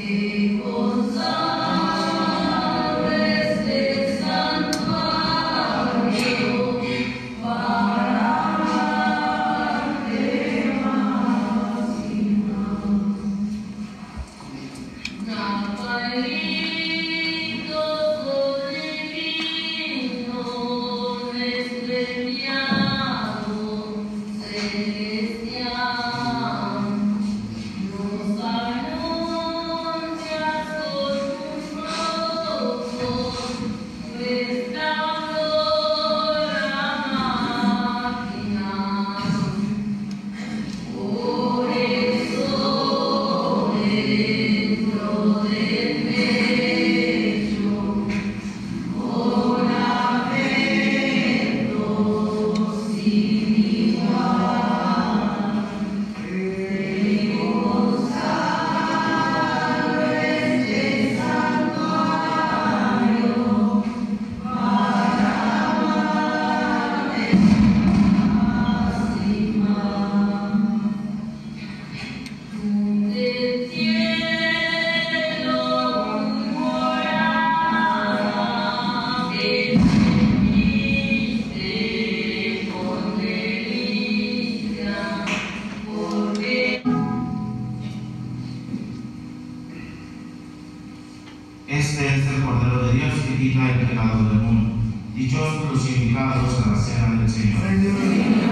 Este es el Cordero de Dios que quita el pecado del mundo. Dichosos los invitados a la cena del Señor.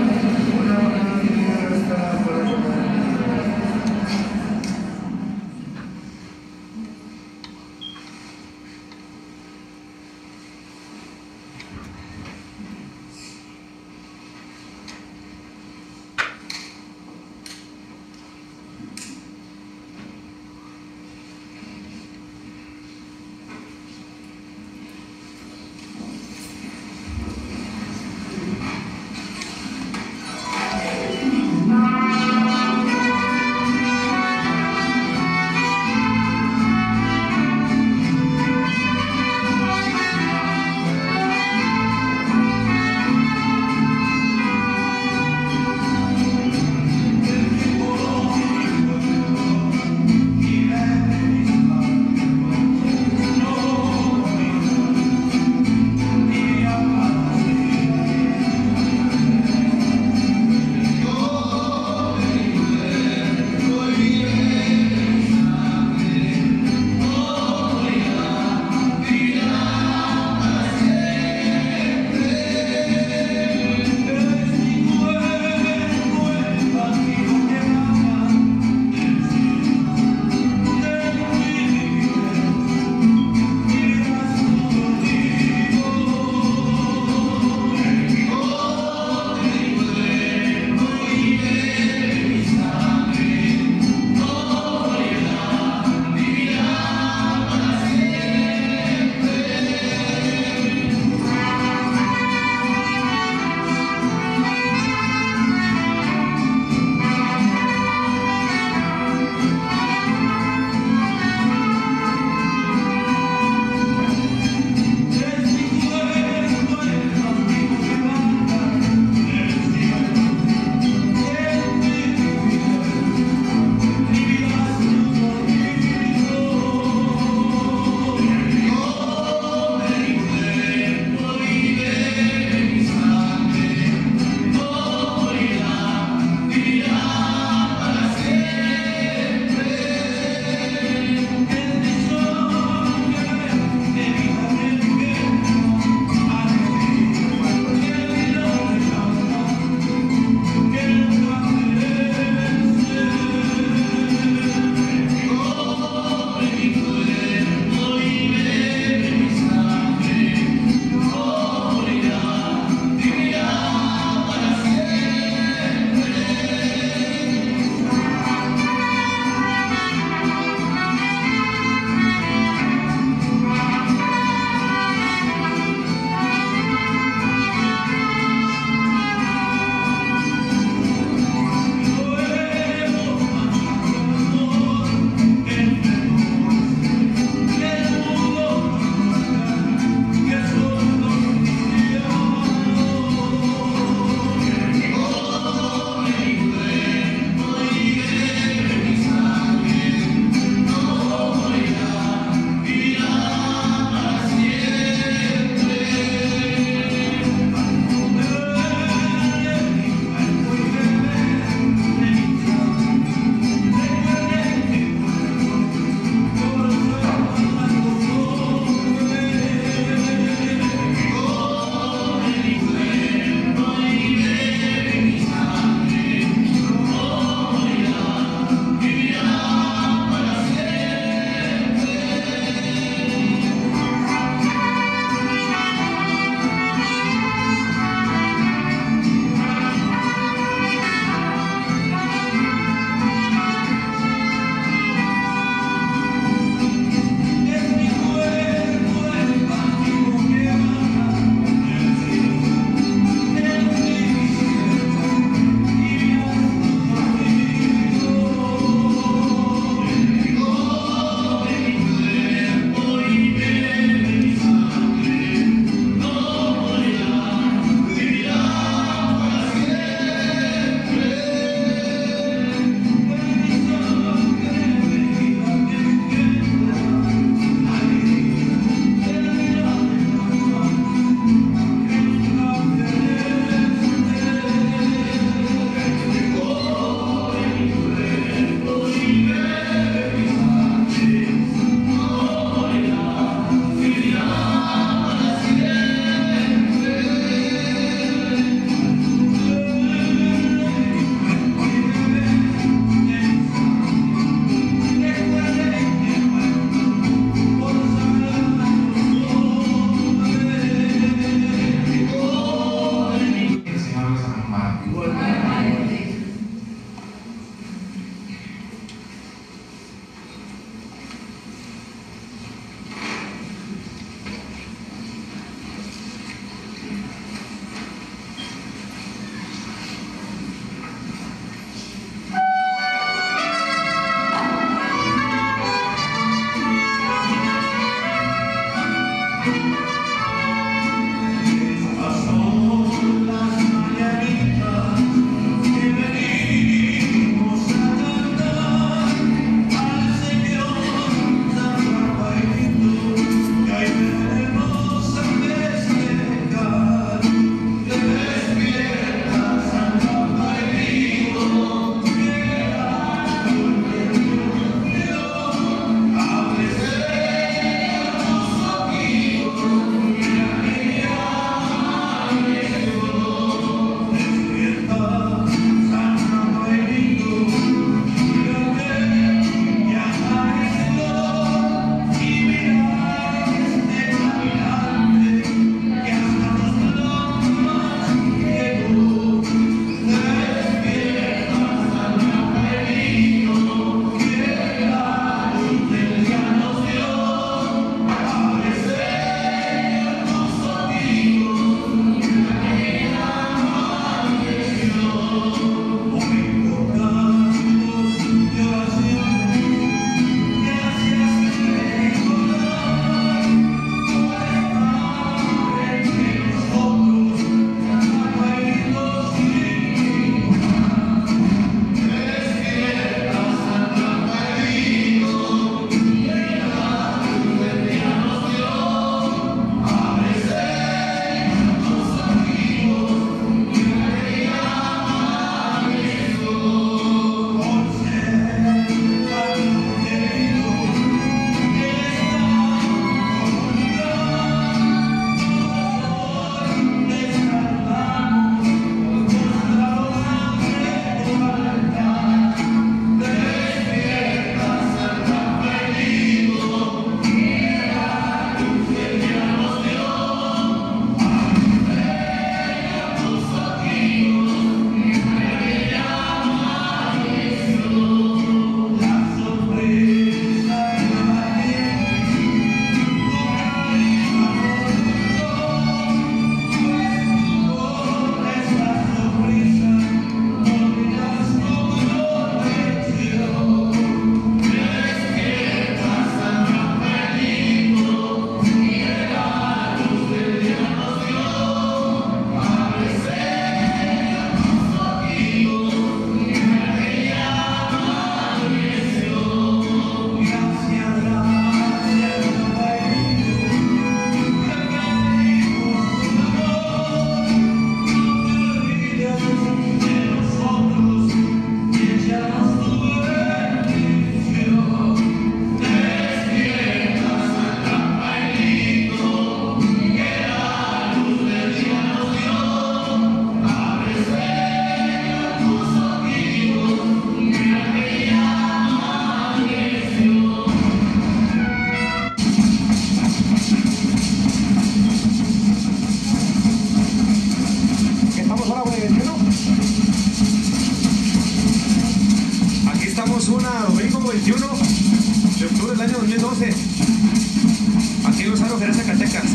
del año 2012. Aquí en Luzaro, Jerez, Zacatecas.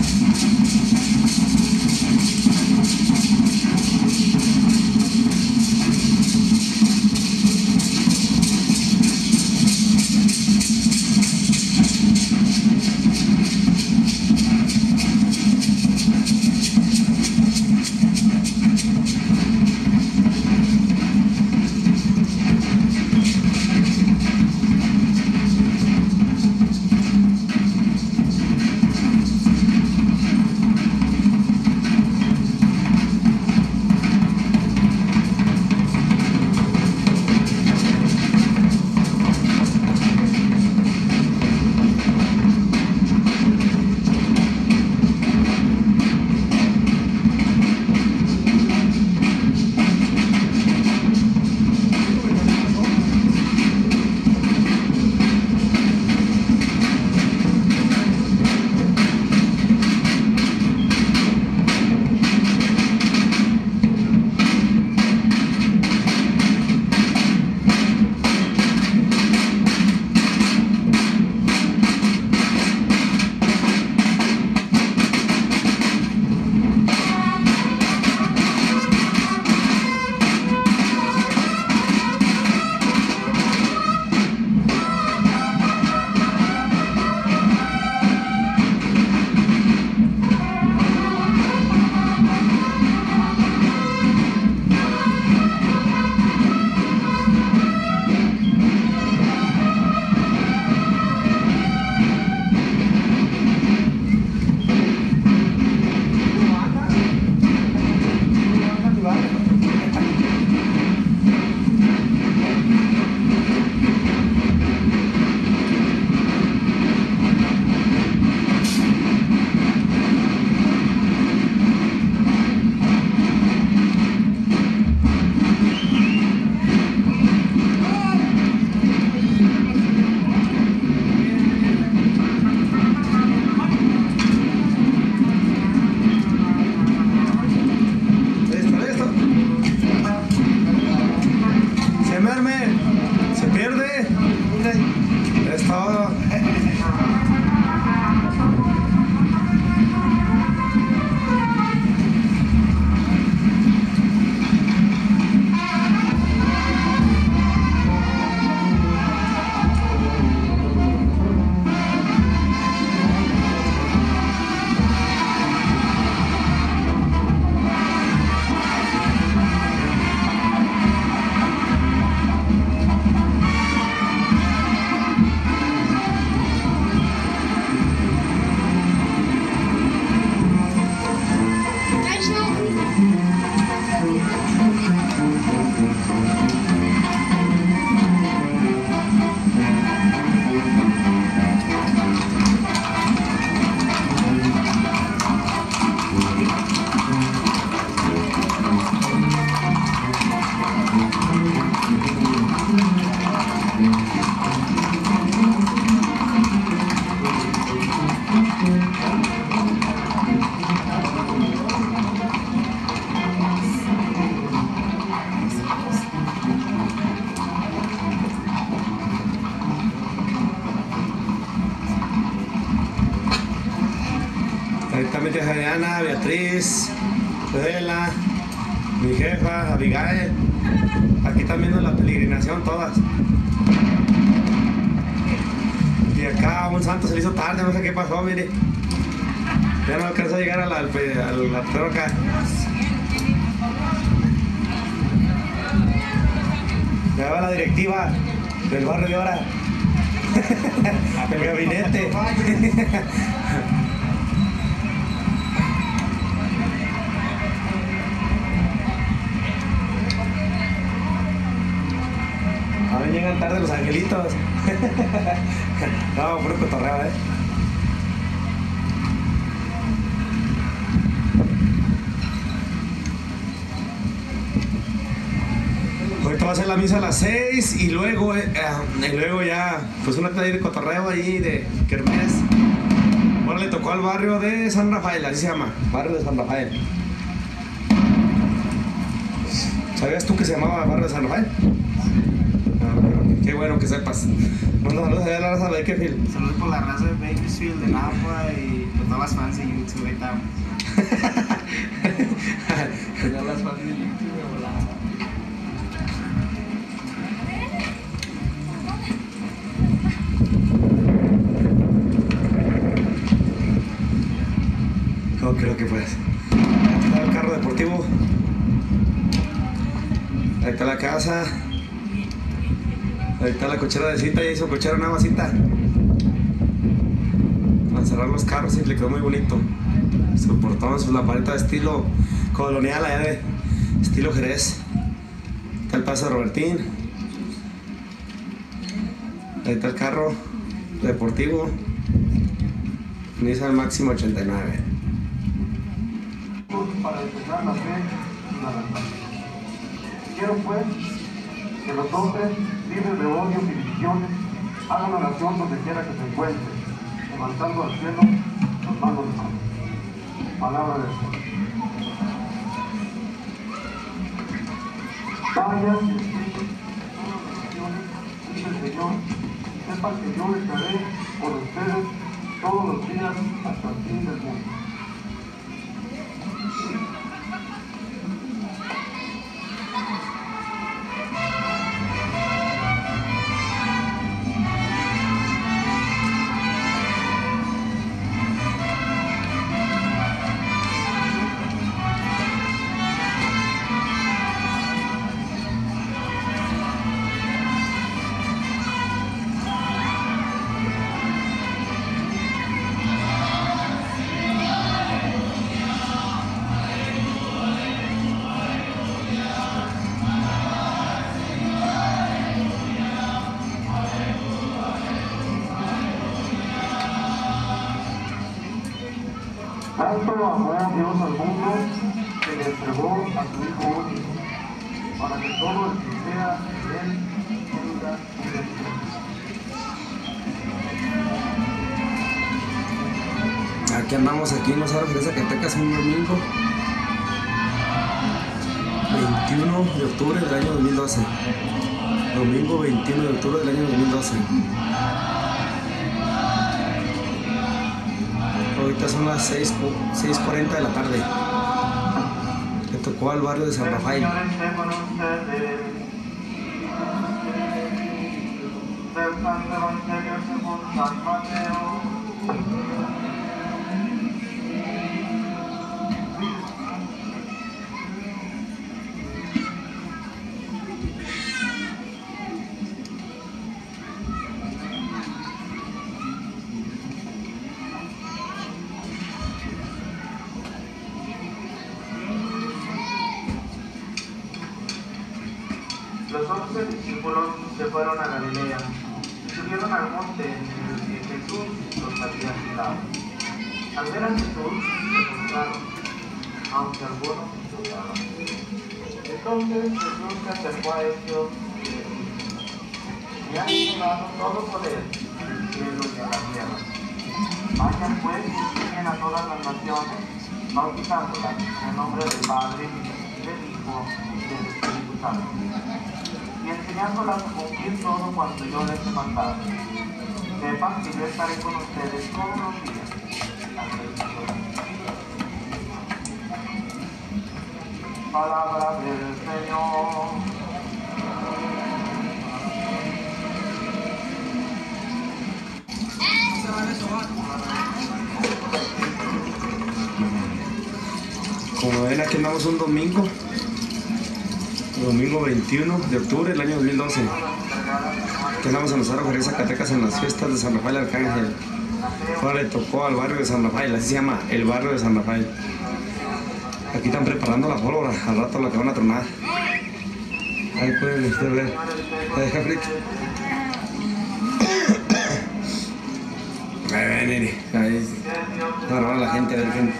Directamente a Ana, Beatriz, Adela, mi jefa, Abigail. Aquí están viendo la peregrinación todas. Y acá un santo se le hizo tarde, no sé qué pasó, mire. Ya no alcanzó a llegar al troca. Ya va la directiva del barrio de ahora. El gabinete. Ahora llegan tarde los angelitos. No, puro cotorreo, Ahorita va a ser la misa a las 6 y luego ya, pues una tarde de cotorreo ahí de kermés. Ahora le tocó al barrio de San Rafael, así se llama, barrio de San Rafael. ¿Sabías tú que se llamaba barrio de San Rafael? Qué bueno que sepas. Manda saludos allá a la raza de Bakersfield. Saludos por la raza de Bakersfield, de Napa y por todas las fans de YouTube. Ahí estamos. Todas las fans de YouTube, hola. No creo que puedas. Ahí está el carro deportivo. Ahí está la casa. Ahí está la cochera de cita. Ya hizo cochera nueva cita. Para cerrar los carros y le quedó muy bonito. Su portón, su lamparita de estilo colonial, allá de estilo Jerez. Está el paso de Robertín. Ahí está el carro deportivo. Nissan Máximo 89. Para defender la fe y la verdad. Quiero pues que los hombres libres de odios y divisiones hagan oración donde quiera que se encuentren, levantando al cielo los manos de Dios. Palabra de Dios. Vayan y escuchen todas las naciones, dice el Señor, y sepan que yo estaré por ustedes todos los días hasta el fin del mundo. Tanto amó Dios al mundo que le entregó a su Hijo único, para que todo el que crea en Él tenga vida eterna. Aquí andamos aquí en los Aros de Zacatecas un domingo 21 de octubre del año 2012. Domingo 21 de octubre del año 2012. Ahorita son las 6:40 de la tarde. Le tocó al barrio de San Rafael. Señor esté con ustedes. Del Santo Evangelio según San Mateo. Los 11 discípulos se fueron a Galilea y subieron al monte en el que Jesús los había citado. Al ver a Jesús, se postraron, aunque algunos dudaban. Entonces Jesús se acercó a ellos y les dijo: me ha sido dado todo poder en el cielo y en la tierra. Vayan pues y enseñen a todas las naciones, bautizándolas en el nombre del Padre, del Hijo y del Espíritu Santo, y enseñándolas a cumplir todo cuanto yo les he mandado. Sepan que yo estaré con ustedes todos los días hasta el fin del mundo. Palabra del Señor. Como ven, aquí andamos un domingo 21 de octubre del año 2012. Aquí andamos en los Aros de Zacatecas en las fiestas de San Rafael Arcángel. Ahora le tocó al barrio de San Rafael, así se llama, el barrio de San Rafael. Aquí están preparando la pólvora, al rato la que van a tronar. Ahí pueden ustedes ver. Deja frito. Ahí ven, nene. Ahí para la gente, a ver gente.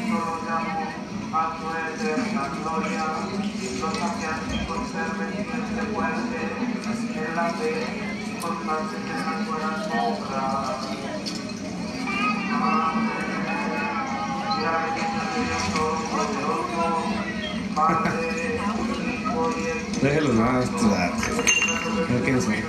A su eterna gloria, los saciantes conserven siempre fuerte en la fe y constantes en las buenas obras. Amén. Y a la bendición de Dios Todopoderoso, Padre, Hijo y Espíritu Déjenlos más. Santo, ver quiénes son.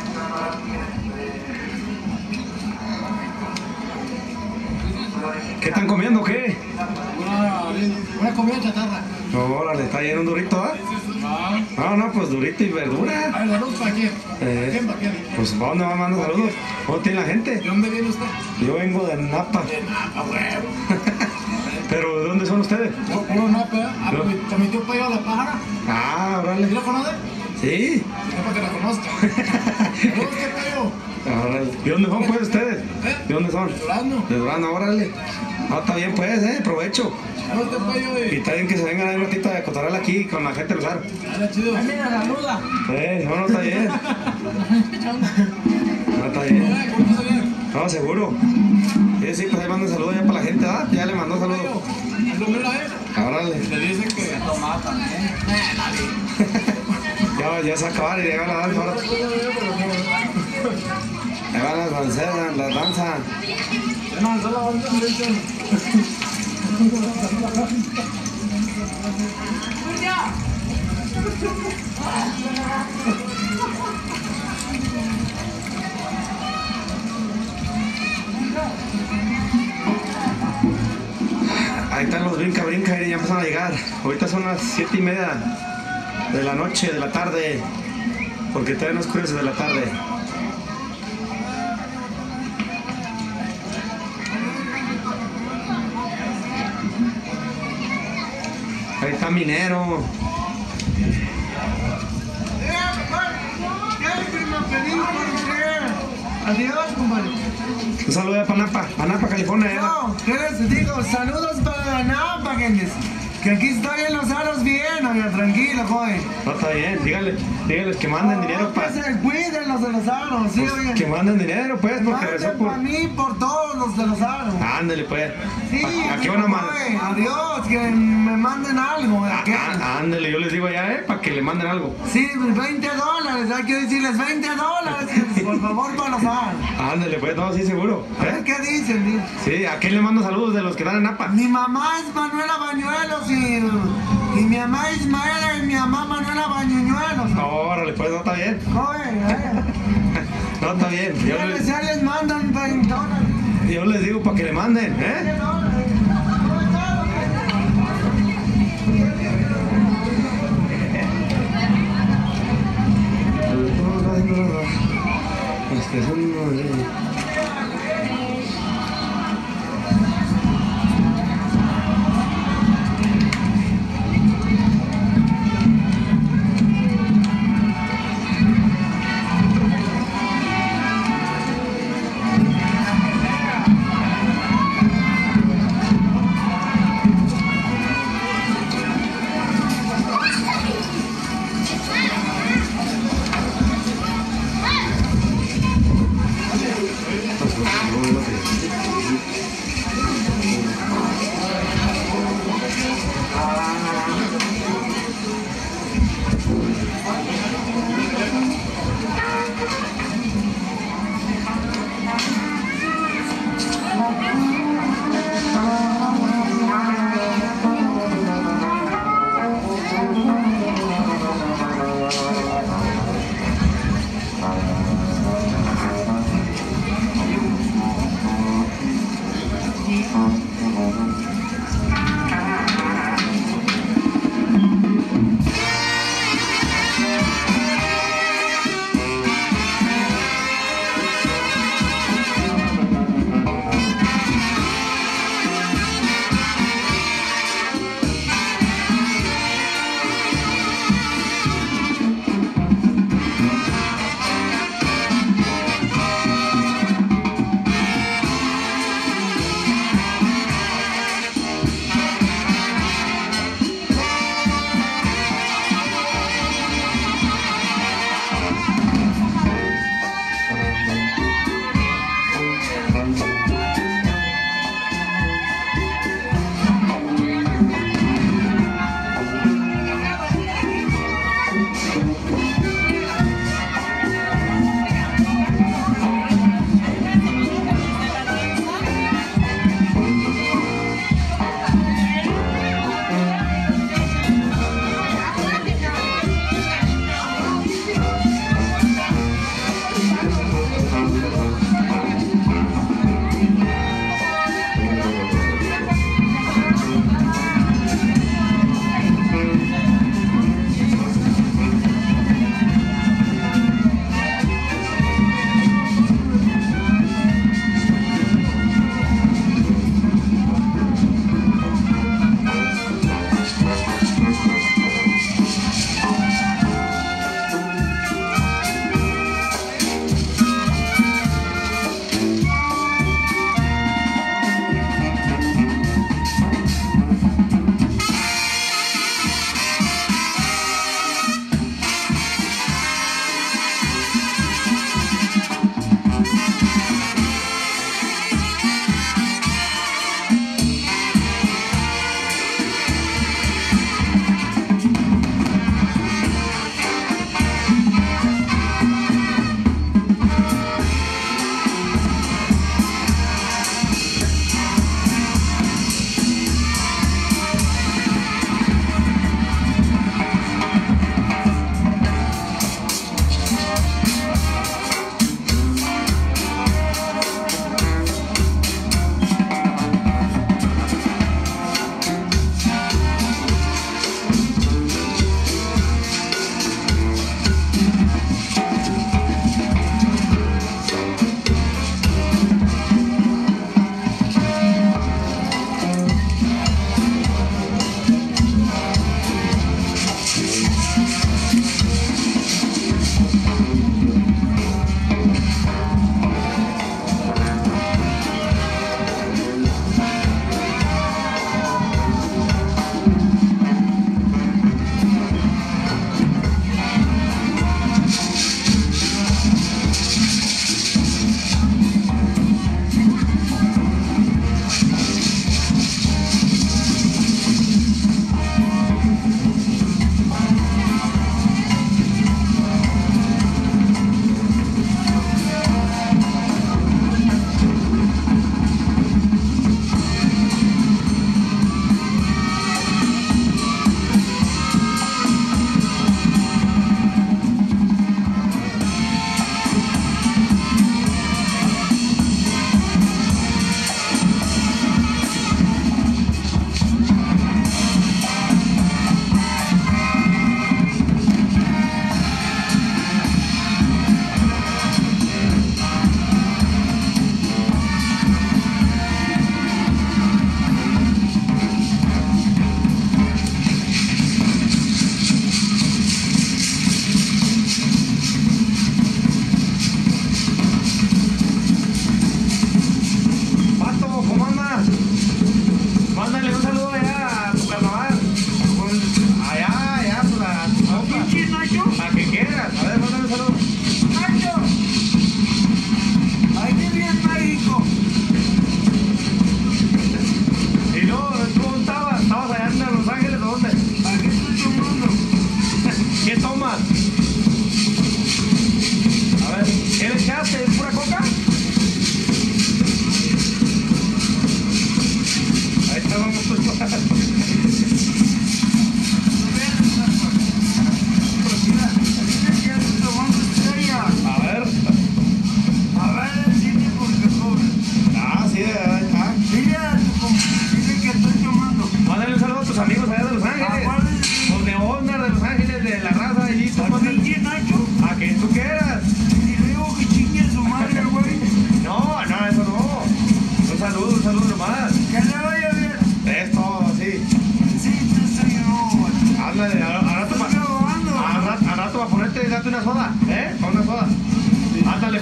¿Qué están comiendo o qué? Una comida chatarra. No, órale, está lleno un durito, ¿ah? No, pues durito y verdura. A ver, ¿saludos para quién? ¿Quién para quién? Pues ¿para dónde va mandando saludos? ¿Cómo tiene la gente? ¿De dónde viene usted? Yo vengo de Napa. De Napa, huevo. ¿Pero de dónde son ustedes? Puro Napa, ¿eh? Ah, No. pues, mi tío Payo la pájara. Ah, ¿Sí órale. lo conoce? Sí. Sí, no, para que la conozca. Saludos, tío Payo. Órale. ¿De dónde son pues ustedes? ¿De dónde son? Durazno. De Durazno, órale. Ah, está bien pues, provecho. Saludos, tío Payo. Y está bien que se vengan ahí un ratito a cotorrear aquí con la gente del Luzaro. Dale, chido. Mira, saluda. No, está bien. No, está bien. ¿Cómo está bien? No, seguro. Sí, pues ahí manda saludos ya para la gente, ¿ah? Ya le mandó saludos. ¿Lo mira, Órale. Le dice que tomaba también. Ya se va a acabar y ya va la danza ahora. Ya van las danzas, las danzas. No, solo vamos a ver. Ahí están los brinca y ya empiezan a llegar. Ahorita son las 7:30 de la noche, de la tarde. Porque todavía no oscurece de la tarde. Ahí está Minero. Adiós, compadre. Un saludo a Panapa, California. No, ¿qué les digo? Saludos para Napa, que aquí estoy en los aros bien, oiga, tranquilo, joven. No, está bien, dígales que manden dinero Que se cuiden los de los aros, sí, oigan. que manden dinero, pues, porque rezó Manden por... para mí, por todos los de los aros. Ándale, pues. Sí, Aquí van a mandar. joven, adiós, que me manden algo. ¿qué? Ándale, yo les digo allá, para que le manden algo. Sí, $20, hay que decirles $20, por favor, para los aros. Ándale, pues, no, sí, seguro. A ver qué dicen, Sí, ¿a quién le mando saludos de los que están en Napa? Mi mamá es Manuela Bañuelos y mi mamá Ismaela y mi mamá Manuela Bañuelos. Órale, pues, no, está bien. Joven, No, está bien. ya les mandan $20. Yo les digo para que le manden,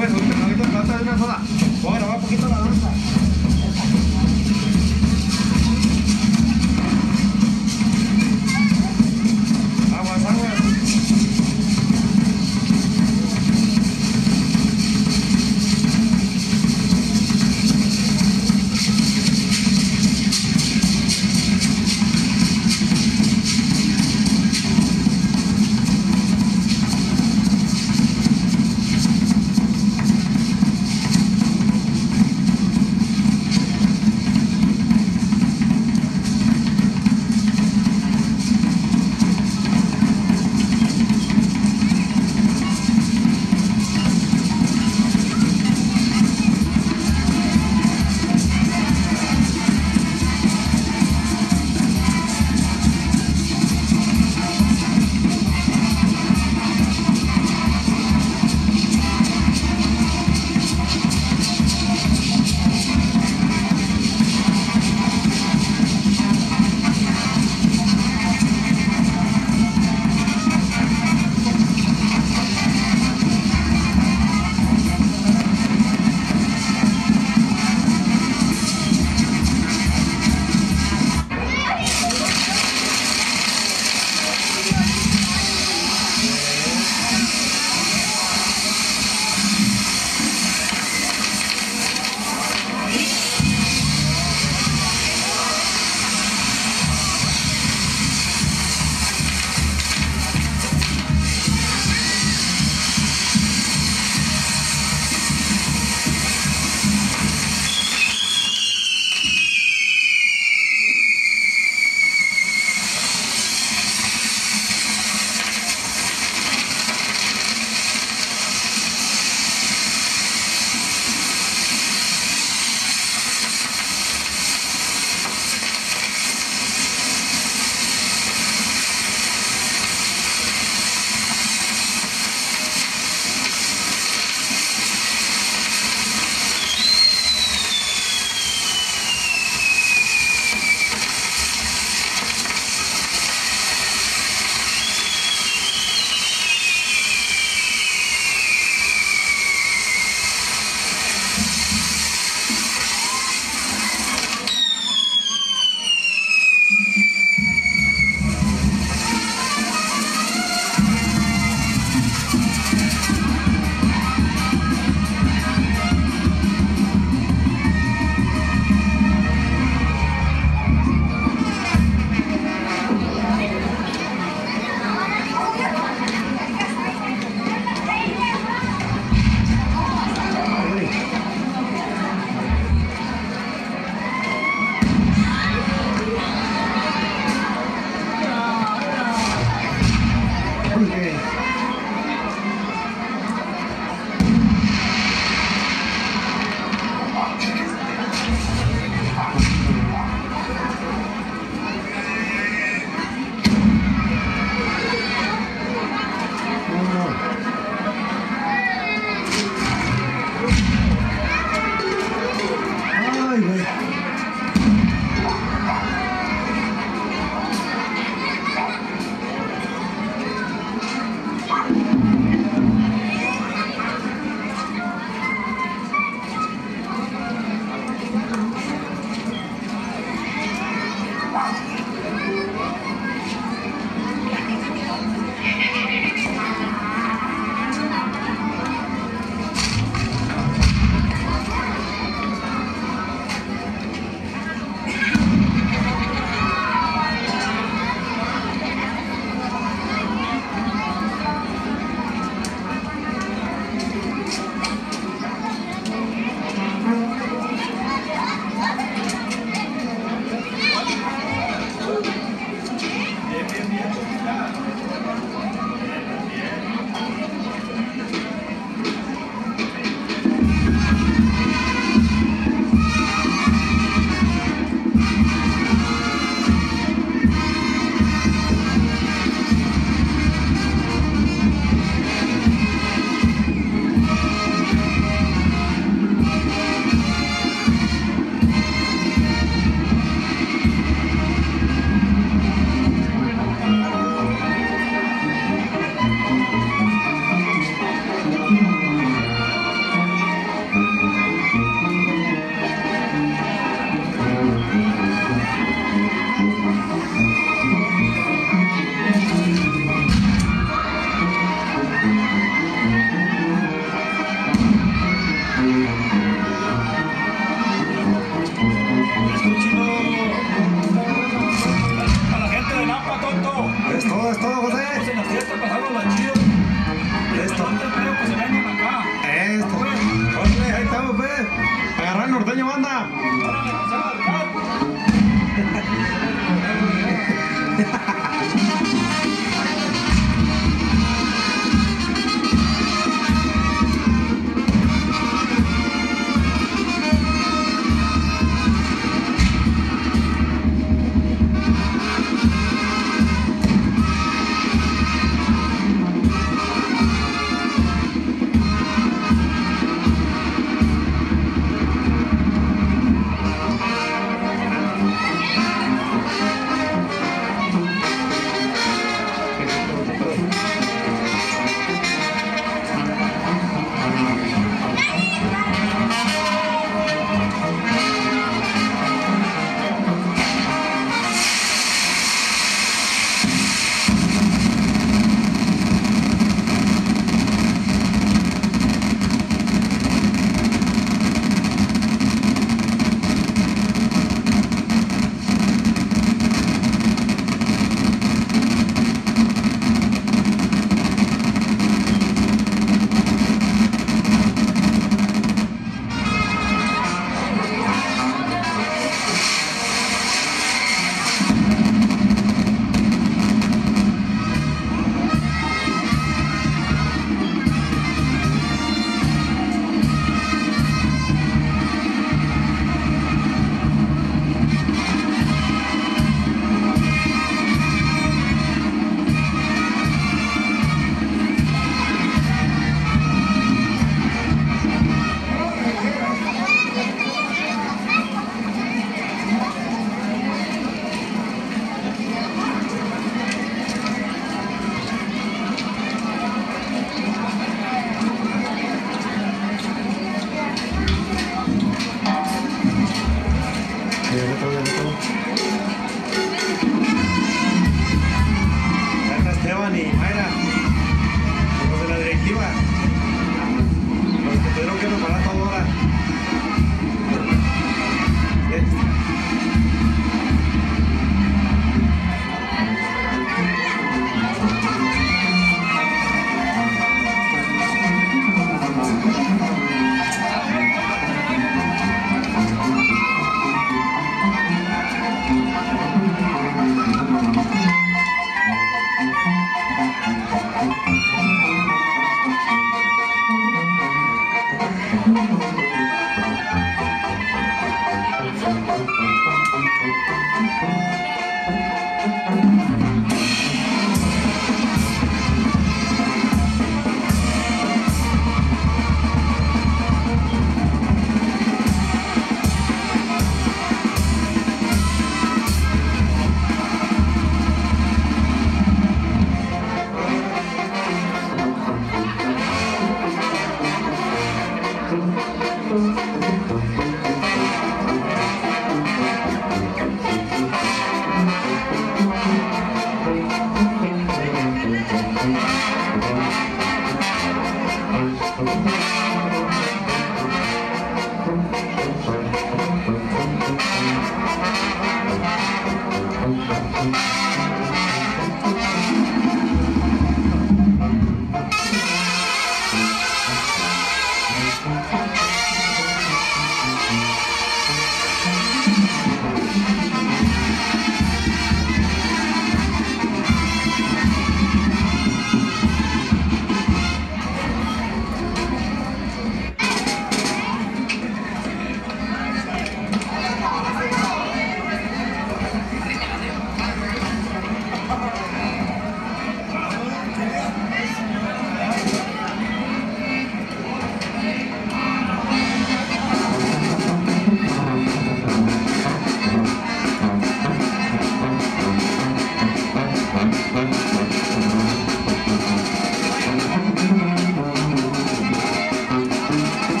pues, ahorita trata de una soda. Voy a grabar un poquito la danza. Aguas, aguas.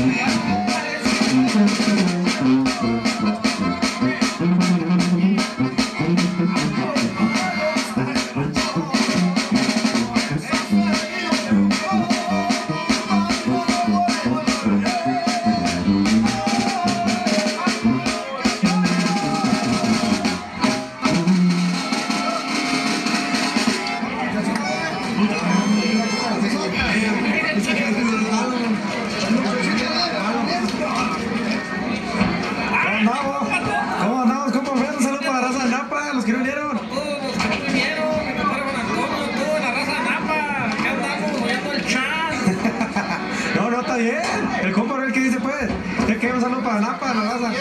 ¿Cómo andamos, compa Fred? Un saludo para la raza de Napa, los que no vinieron. Todos los que no vinieron, mi compadre Juan Antonio, toda la raza de Napa, acá andamos oyendo el chat. No, está bien. El compa Fred, ¿qué dice pues? ¿Qué? Un saludo para Napa, la raza.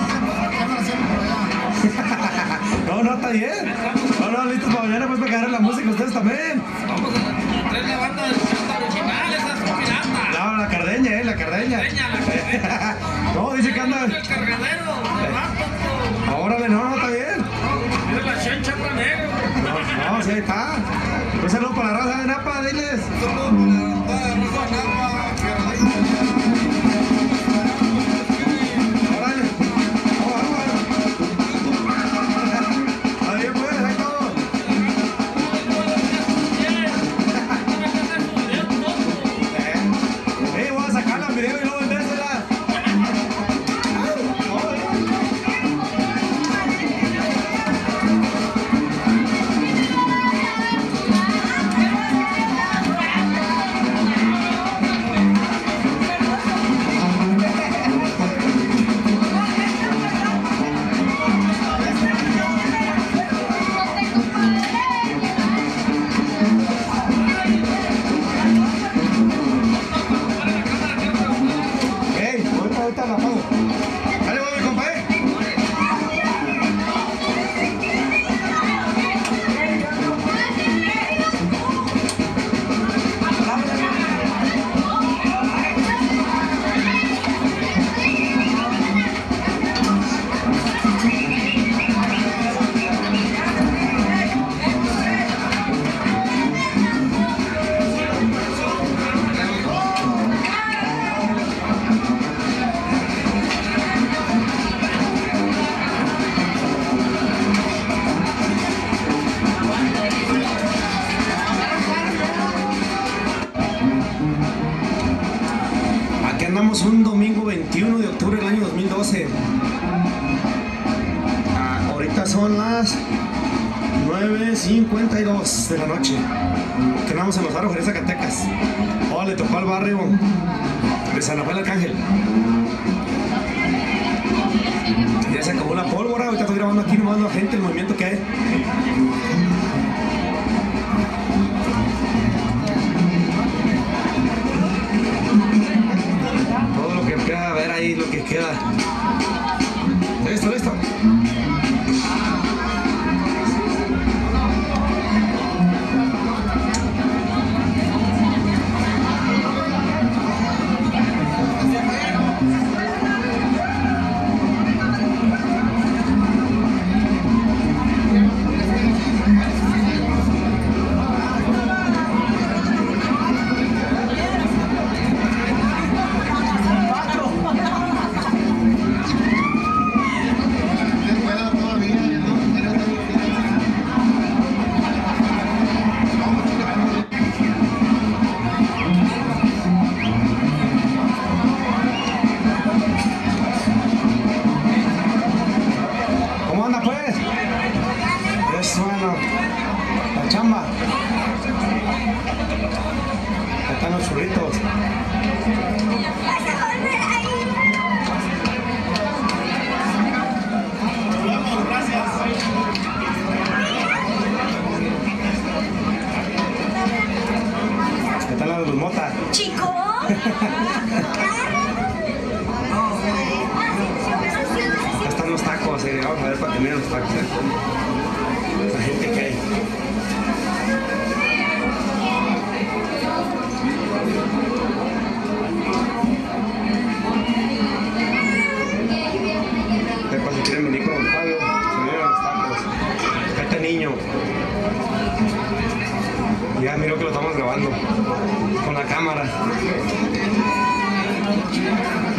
No, está bien. No, listos para mañana pues para caer la música ustedes también. Vamos a traer la banda del chat original, esa es pirata. No, la Cardeña, la Cardeña. No, dice que anda. El cargadero, de rato. Órale, no, está bien. Mira la chencha negro. No, sí, ahí está. Un saludo para la raza de Napa, diles. Órale. Vamos. Adiós, pues, ahí estamos. Voy a sacar la video y luego vendérsela. Ahorita la apago. Dale, voy, compadre. Aquí andamos un domingo 21 de octubre del año 2012. Ahorita son las 9:52 de la noche. Que andamos en los Aros, Jerez, Zacatecas. Le tocó al barrio de San Rafael Arcángel. Ya se acabó la pólvora. Ahorita estoy grabando aquí nomás la gente, el movimiento que hay. Todo lo que queda, a ver ahí lo que queda. Listo. La chamba. Ahí están los churritos. Ahí están las motas. Chico. Ahí están los tacos, vamos a ver para que miren los tacos. La gente que hay. Si quieren venir con el Fabio, se vienen los tacos. Este niño. Ya miro que lo estamos grabando con la cámara.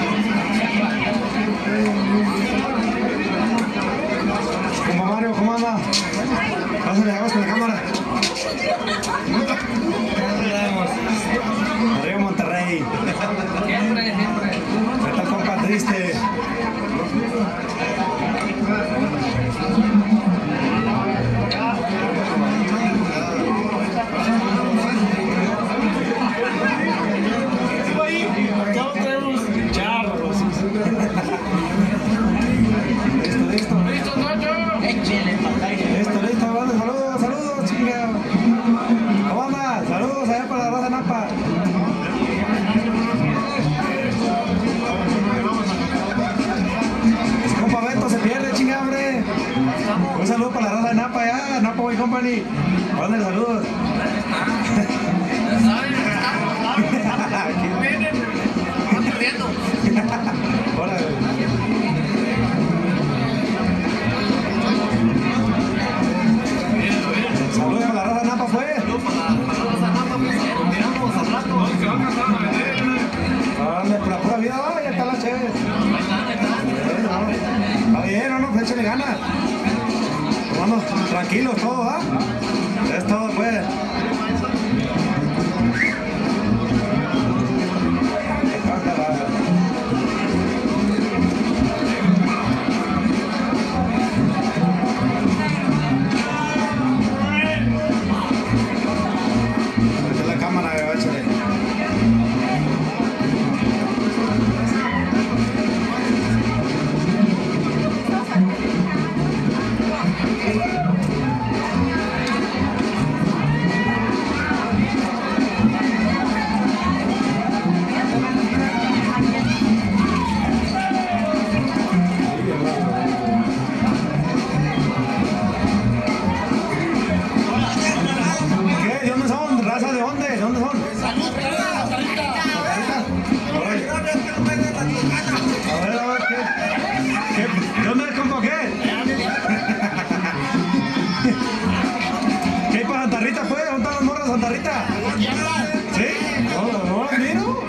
triste. Todos traemos charros. ¡Listo, Tocho! Listo, vale, saludos, chingado. ¿Cómo anda? Saludos allá para la raza Napa. Ese compa Beto se pierde, chingado, hombre. Un saludo para la raza de Napa allá, Napa Boy Company. Mándale saludos. Órale. Saludos para la raza Napa, pues. Órale, por la pura vida, va, ya está la chévere. Está bien, no, pues échale ganas. Tomando tranquilos todos, ¿ah? Es todo, pues. Esta es la cámara, échale. ¿Qué? ¿De dónde son? ¿Raza de dónde? ¿De dónde son? Órale. A ver, ¿qué? ¿De dónde es, compa, qué? ¿Qué hay para Santa Rita, pues? ¿Dónde están las morras de Santa Rita? ¿Sí? ¿No las miro?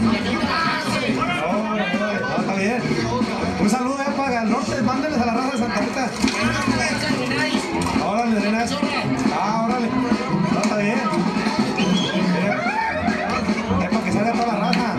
No, está bien. Un saludo para el norte, mándenles a la raza de Santa Rita. Órale, nena. Órale. No, está bien. Es para que salga toda la raza.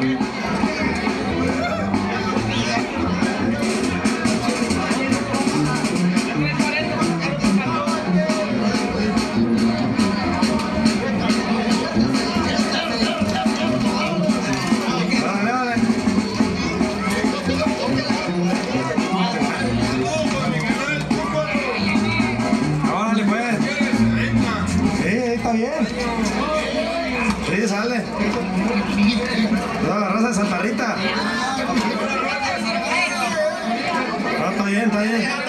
Órale, pues. Sí, está bien. Sí, sale. Toda la raza de Santa Rita. No, está bien, está bien.